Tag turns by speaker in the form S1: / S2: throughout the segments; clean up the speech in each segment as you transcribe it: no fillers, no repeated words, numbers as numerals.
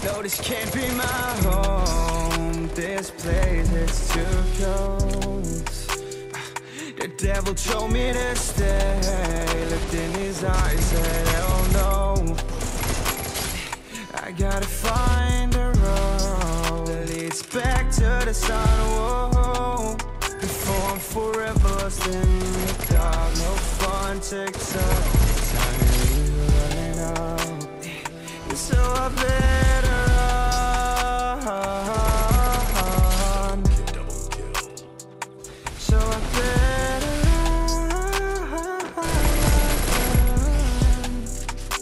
S1: No, this can't be my home. This place is too close. The devil told me to stay. Looked in his eyes, said, hell no. I gotta find a road that leads back to the sun. Whoa. Before I'm forever lost in the dark. No fun, TikTok. Time is running out. So I better run. So I better run.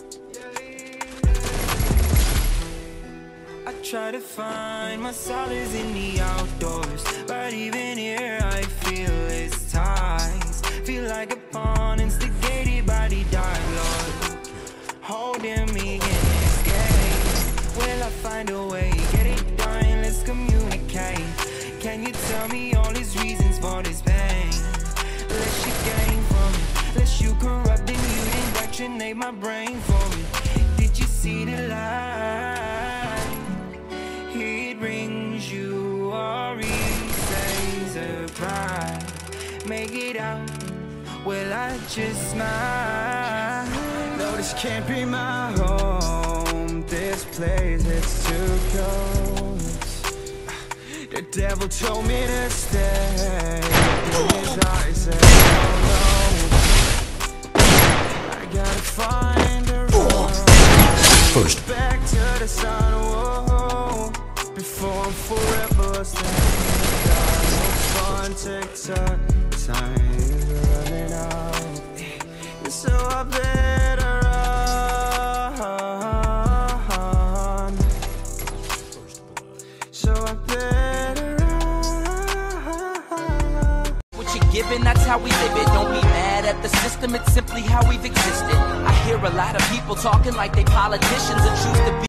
S1: I try to find my solace in the outdoors, but even here I feel its ties. Feel like a pawn instigated by the dark lord, holding me in this game. Will I find a way? Get it done, let's communicate. Can you tell me all these reasons for this pain? Less you gain from it, less you corrupt and you indoctrinate my brain for me. Did you see the light? It brings you or he says surprise. Make it out, will I just smile? No, this can't be my home. This place, it's too close. The devil told me to stay. In his eyes said, oh no. I gotta find a road first back to the sun. Whoa. Before I'm forever lost in the dark. No fun, TikTok. Time is running out. So I better run. So I better run.
S2: What you're given, that's how we live it. Don't be mad at the system, it's simply how we've existed. I hear a lot of people talking like they politicians and choose to be